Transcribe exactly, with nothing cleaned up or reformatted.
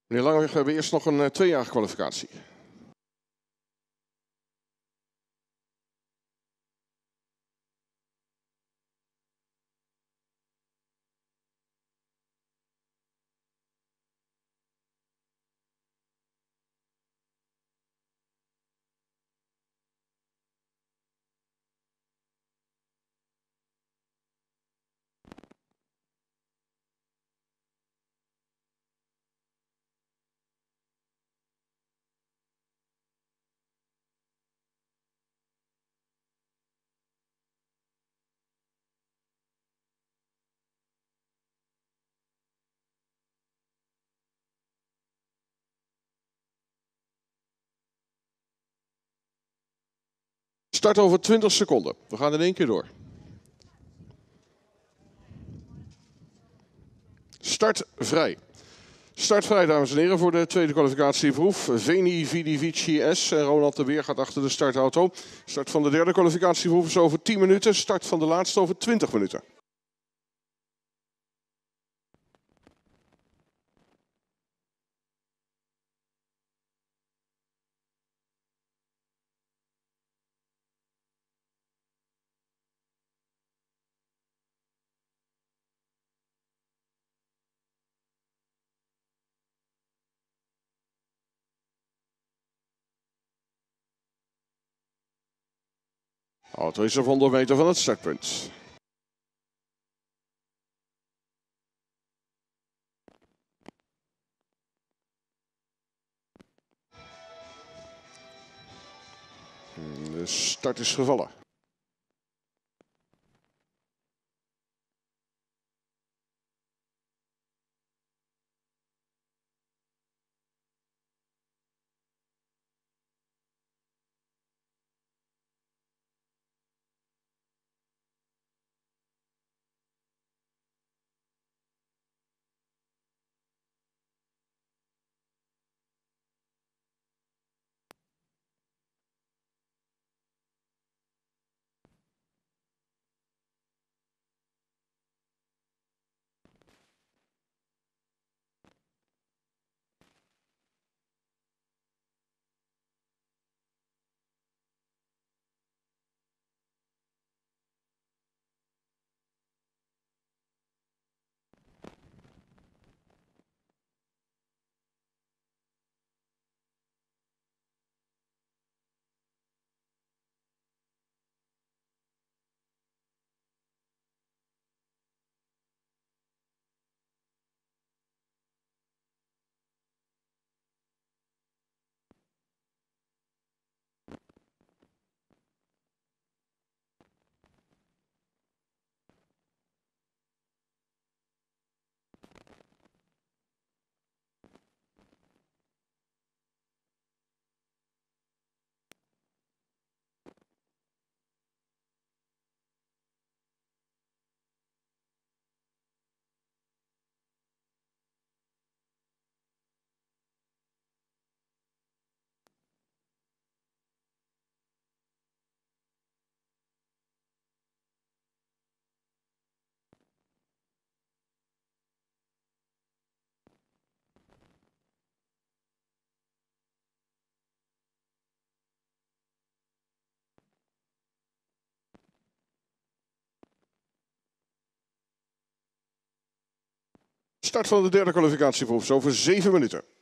Meneer Langeweg, we hebben eerst nog een uh, tweejarige kwalificatie. Start over twintig seconden. We gaan in één keer door. Start vrij. Start vrij, dames en heren, voor de tweede kwalificatieproef. Veni Vidi Vici S. En Ronald de Beer gaat achter de startauto. Start van de derde kwalificatieproef is over tien minuten. Start van de laatste over twintig minuten. Auto is op honderd meter van het startpunt. De start is gevallen. Start van de derde kwalificatieproef is over zeven minuten.